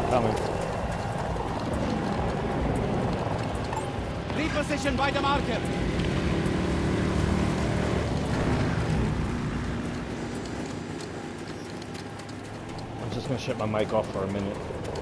Coming. Reposition by the marker. I'm just gonna shut my mic off for a minute.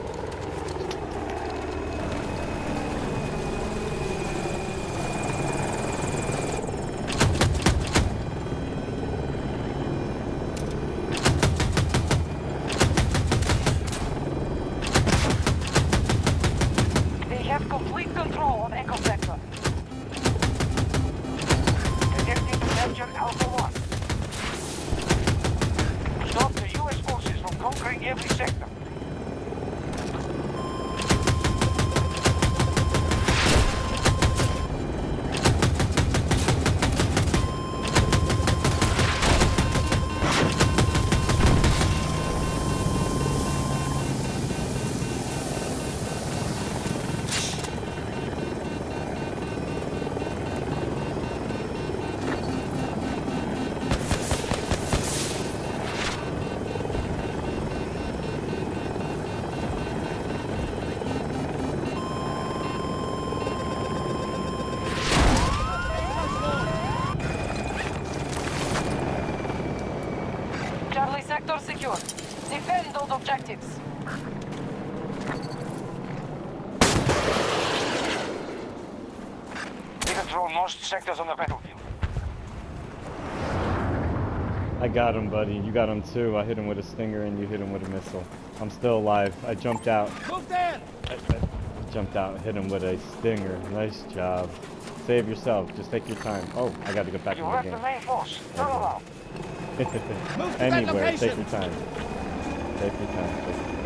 Sector secure. Defend those objectives. We control most sectors on the battlefield. I got him, buddy. You got him too. I hit him with a stinger and you hit him with a missile. I'm still alive. I jumped out. Move there! I jumped out, hit him with a stinger. Nice job. Save yourself. Just take your time. Oh, I got to get back in You the left game. the main force. Turn around. Anywhere, location. take your time. Take your time. Take your time.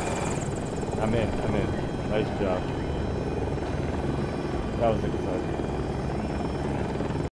I'm in. Nice job. That was exciting.